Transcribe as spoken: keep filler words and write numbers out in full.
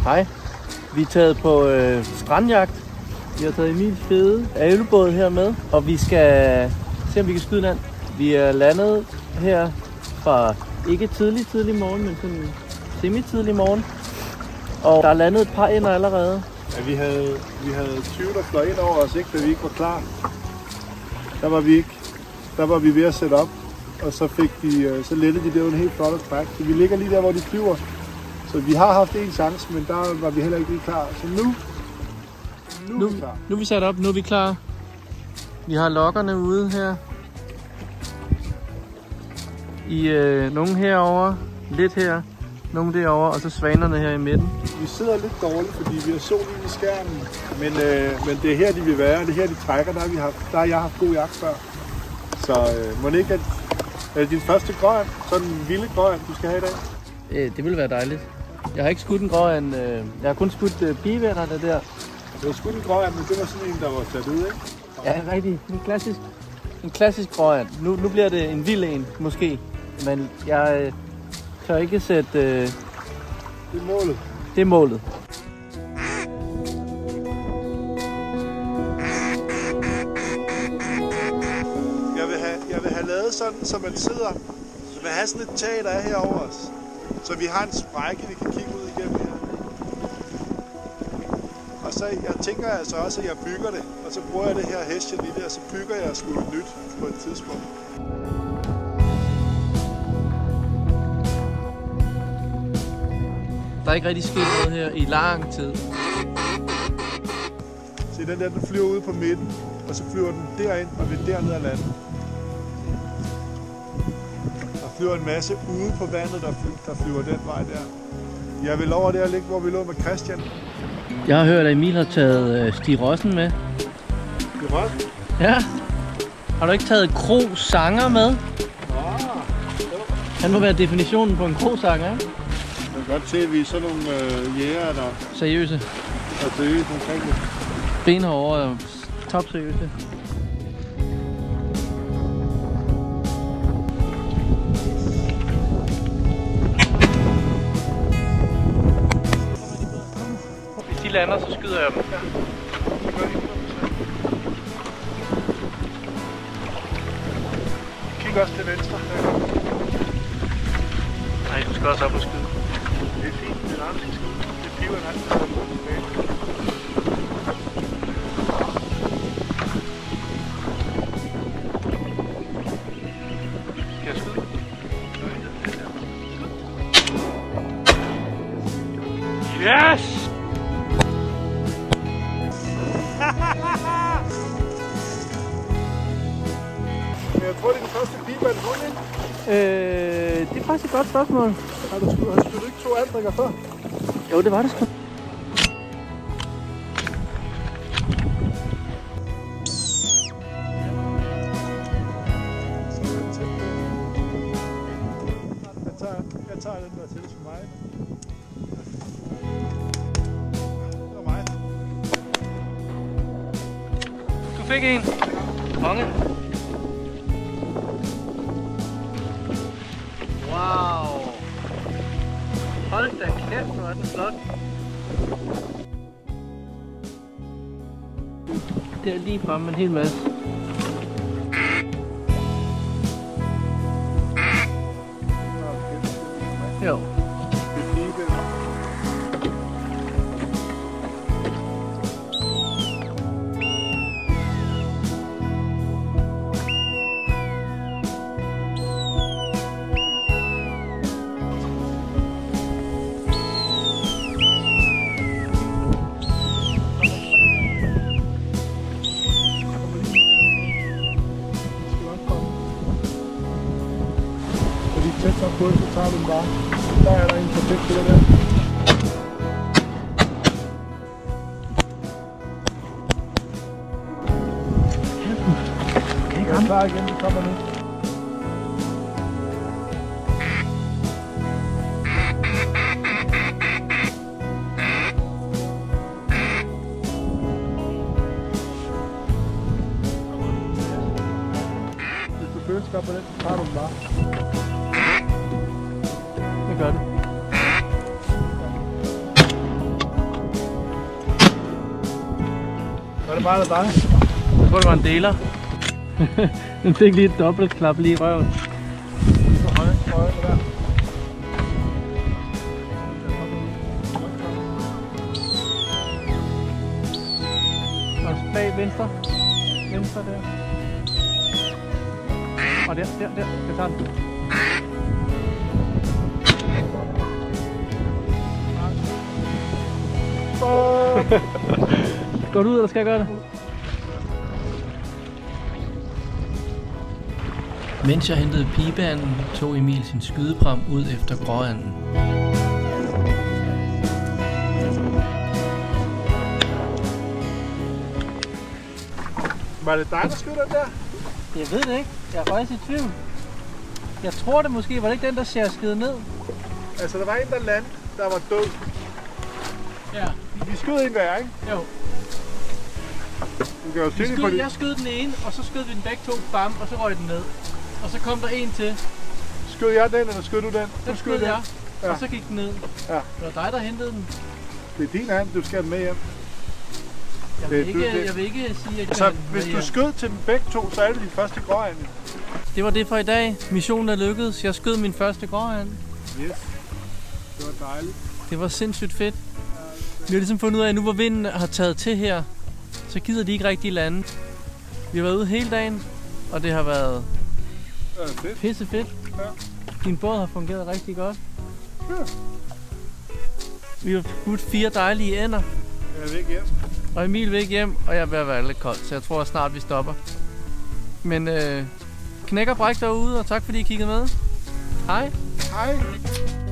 Hej. Vi er taget på øh, strandjagt. Vi har taget Emils fede ælebåd her med, og vi skal se, om vi kan skyde land. Vi er landet her fra ikke tidlig, tidlig morgen, men sådan semi-tidlig morgen. Og der er landet et par ender allerede. Ja, vi havde, vi havde tyve, der fløj ind over os, ikke, da vi ikke var klar. Der var vi ikke. Der var vi ved at sætte op, og så fik de, så lettede de der en helt flot træk. Så vi ligger lige der, hvor de flyver. Så vi har haft en chance, men der var vi heller ikke lige klar. Så nu, nu, nu, er vi klar. Nu er vi sat op, nu er vi klar. Vi har lokkerne ude her. I øh, nogle herover, lidt her, nogle derovre, og så svanerne her i midten. Vi sidder lidt dårligt, fordi vi har sol i skærmen, men, øh, men det er her, de vil være, det er her, de trækker. Der har, vi haft, der har jeg haft god jagt før. Så øh, må det ikke, at er det din første grøn, sådan en vilde grøn, du skal have i dag? Øh, det ville være dejligt. Jeg har ikke skudt en grøn, øh, jeg har kun skudt øh, pigeværnerne der. Det var skudt en grøn, men det var sådan en, der var sat ud, ikke? Ja, rigtig. En klassisk, en klassisk grøn. Nu, nu bliver det en vild en, måske. Men jeg øh, tør ikke sætte... Øh, det er målet. Det er målet. Jeg vil have, jeg vil have lavet sådan, så man sidder... Så vil have sådan et tag, der er herover os. Så vi har en sprække, vi kan kigge ud igennem her. Og så jeg tænker altså også, at jeg bygger det. Og så bruger jeg det her hestje lige der, og så bygger jeg sgu et nyt på et tidspunkt. Der er ikke rigtig sket noget her i lang tid. Se, den der, den flyver ude på midten, og så flyver den derind og vil derned af landet. Der flyver en masse ude på vandet, der flyver, der flyver den vej der. Jeg vil over der ligge, hvor vi lå med Christian. Jeg har hørt, at Emil har taget øh, Stig Rossen med. Stig Rossen? Ja. Har du ikke taget kro-sanger med? Ah, Han må være definitionen på en kro-sanger, ikke? Jeg kan godt se, at vi er sådan nogle øh, jæger, der seriøse. er seriøse omkring det. Benhårde og topseriøse. Hvis de lander, så skyder jeg dem. Kig også til venstre. Nej, du skal også op og skyde. Det er fint, det er nærmest skal skyde. Det er piver en anden, der kommer tilbage. Skal jeg skyde? Yes! Jeg tror, det er den første piband hund, ikke? Øh, det er faktisk et godt spørgsmål. Har du skudt, har du skudt ikke to andringer før? Jo, det var det sgu. Jeg tager, jeg tager den der til for mig. Det var mig. Du fik en. Konge. Wow. Hold da kæft, hvor er den flot. Det er lige fremme en hel masse. Jo. Tæt så på, så tager du den bare. Der er der en perfekt til det der. Jeg er klar igen, det kommer nu. Hvis du føler på den, så tager du den bare. Det gør det. Var det bare dig? Jeg tror, det var en deler. Den fik lige et dobbelt klap lige i røven. Så høj, høj, der. Og bag venstre. Venstre der. Og der, der, der. Jeg tager den. Går du ud, eller skal jeg gøre det? Mens jeg hentede pibeanden, tog Emil sin skydepram ud efter gråanden. Var det dig, der skød den der? Jeg ved det ikke. Jeg er faktisk i tvivl. Jeg tror det måske. Var det ikke den, der sjaskede ned? Altså, der var en, der landede, der var død. Ja. Vi skød en hver, ikke? Jo. Du kan jo Vi se skød, på det. jeg skød den ene, og så skød vi den begge to, bam, og så røg den ned. Og så kom der en til. Skød jeg den, eller skød du den? Den Du skød jeg, Ja. og så gik den ned. Ja. Det var dig, der hentede den. Det er din hand, du skal have den med hjem. Jeg vil, Det- ikke, du- det- jeg vil ikke sige, at jeg Så kan hvis med du hjem. skød til dem begge to, så er det din første gråande. Det var det for i dag. Missionen er lykkedes. Jeg skød min første gråand. Yes. Det var dejligt. Det var sindssygt fedt. Vi har ligesom fundet ud af, at nu hvor vinden har taget til her, så gider de ikke rigtig lande. Vi har været ude hele dagen, og det har været Ja, fedt. pisse fedt. Ja. Din båd har fungeret rigtig godt. Ja. Vi har skudt fire dejlige ender, Jeg er væk hjem. og Emil vil ikke hjem, og jeg er ved at være lidt kold, så jeg tror snart vi stopper. Men øh, knæk og bræk derude, og tak fordi I kiggede med. Hej! Hej.